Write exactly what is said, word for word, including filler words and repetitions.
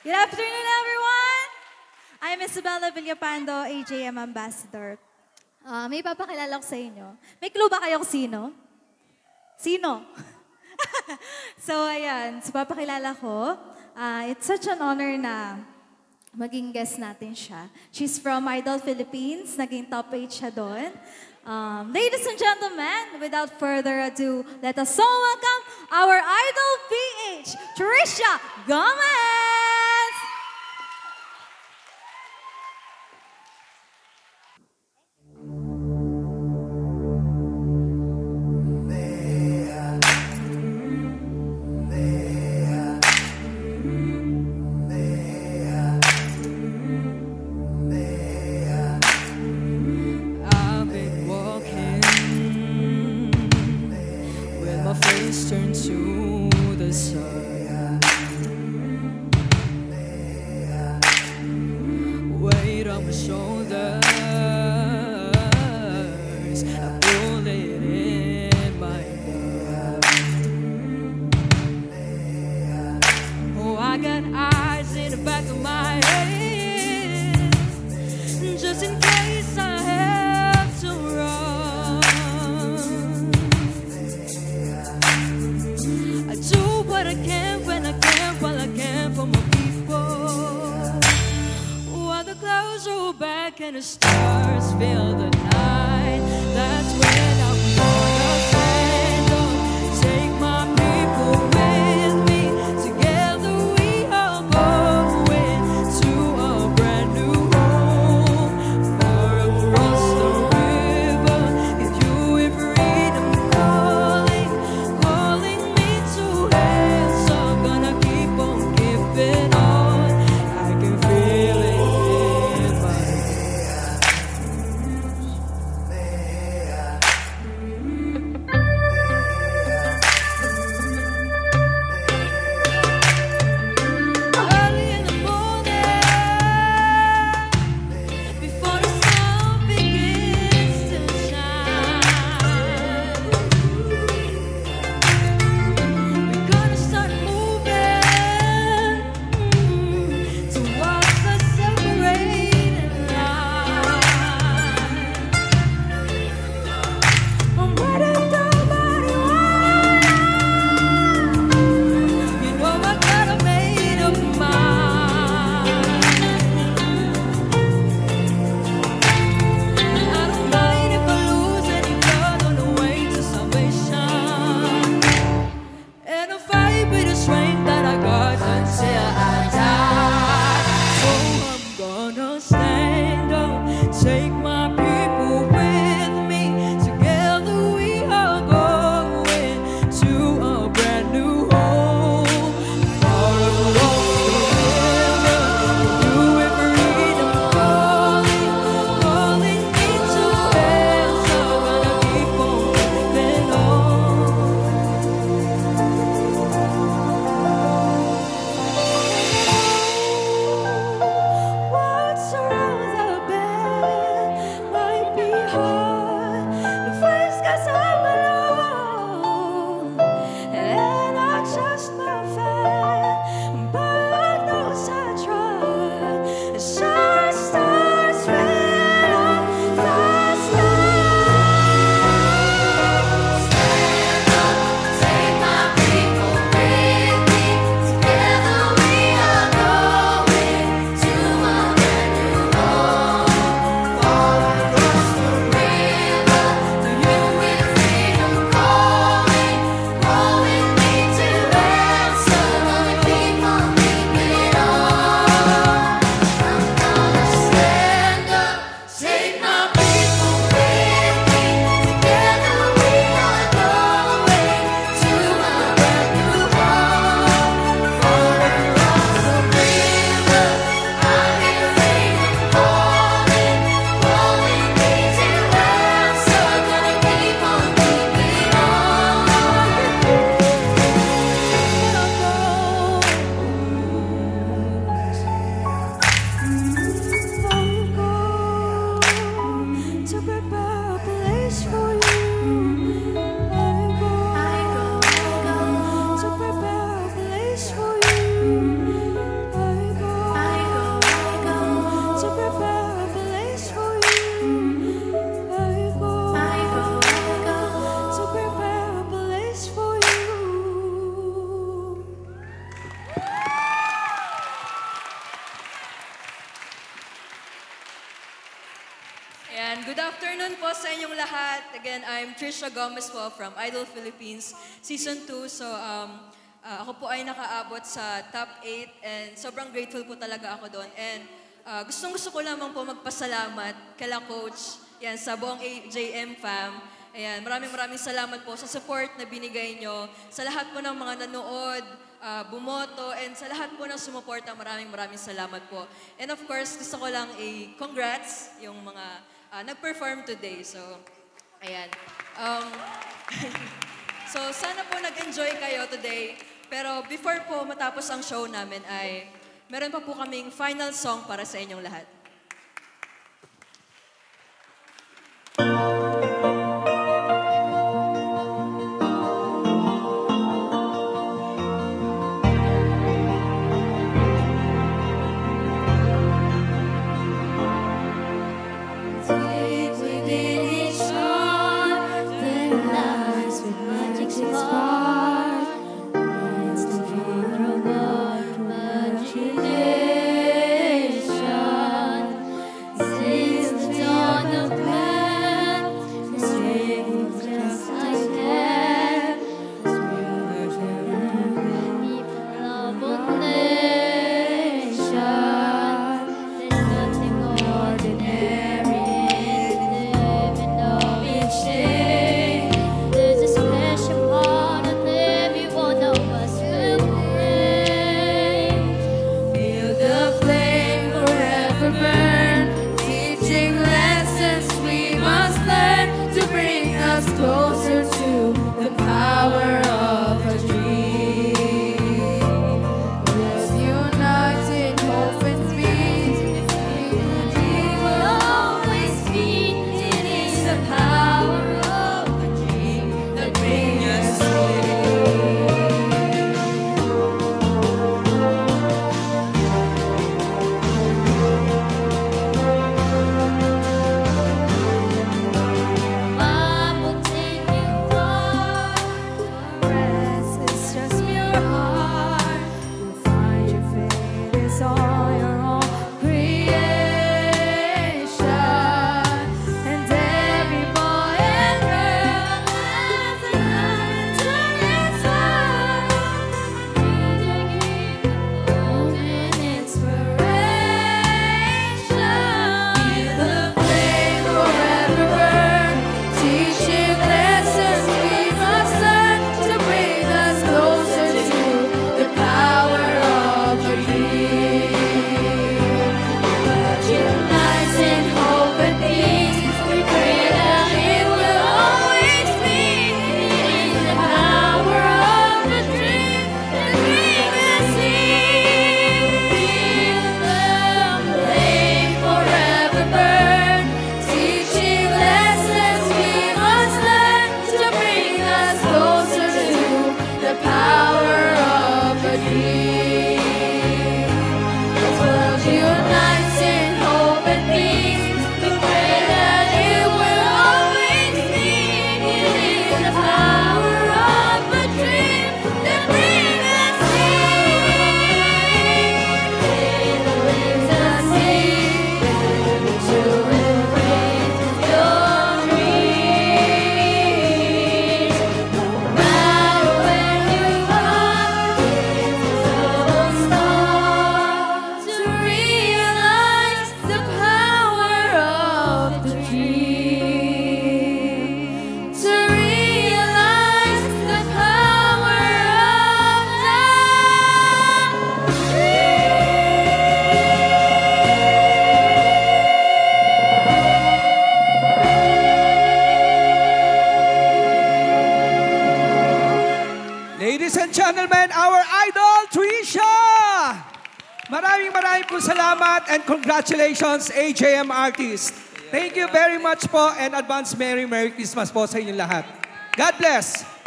Good afternoon, everyone! I'm Isabella Villapando, A J M Ambassador. Ah, may papakilala ko sa inyo. May clue ba kayo kung sino? Sino? So, ayan. So, papakilala ko. Ah, it's such an honor na maging guest natin siya. She's from Idol Philippines. Naging top eight siya doon. Um, ladies and gentlemen, without further ado, let us all welcome our Idol P H, Trisha Gomez! Turn to the sun. Weight on my shoulders, I pull it in my blood. Oh, I got eyes in the back of my head, just in case I have to run. What I can when I can, while I can for my people. While the clouds roll back and the stars fill the night, that's when I'm gonna stand up, take my people with me. Together we are going to a brand new home, far across the river. If you with freedom calling, calling me to good afternoon po sa inyong lahat. Again, I'm Trisha Gomez po from Idol Philippines Season two. So, um, uh, ako po ay nakaabot sa top eight and sobrang grateful po talaga ako doon. And uh, gustong gusto ko lamang po magpasalamat kala Coach, yan, sa buong A J M fam. Ayan, maraming maraming salamat po sa support na binigay nyo, sa lahat po ng mga nanood, uh, bumoto, and sa lahat po ng sumuporta, maraming maraming salamat po. And of course, gusto ko lang i-congrats yung mga uh, nag-perform today. So, ayan. Um, so, sana po nag-enjoy kayo today. Pero before po matapos ang show namin ay meron pa po kaming final song para sa inyong lahat. Closer to the power of a dream. We're united, hope and peace. We will always be. It is the power of a dream that brings us Ladies and gentlemen, our idol, Trisha! Maraming maraming po salamat and congratulations, A J M Artist. Thank you very much po and advance Merry Merry Christmas po sa inyong lahat. God bless!